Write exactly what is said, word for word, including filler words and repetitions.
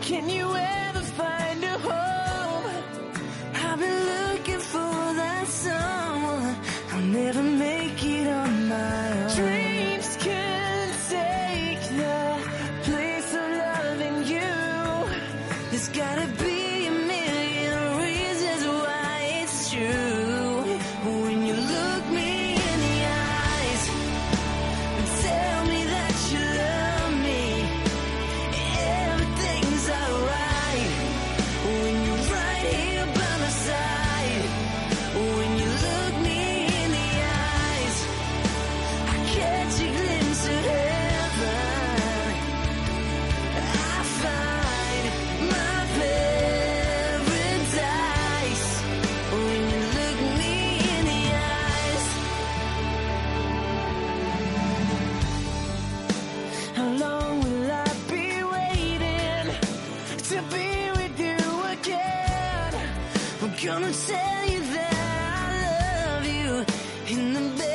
Can you ever find a home? I've been looking for that someone. I'll never make it on my own. Dreams can take the place of loving you. There's gotta be a million reasons why it's true. When you look me in the eyes and tell me that you love me, everything's alright. When you're right here by my side, when you look me in the eyes, I catch a glimpse of heaven. I find my paradise when you look me in the eyes. How long will I be waiting to be with you again? I'm gonna tell you that I love you in the bed.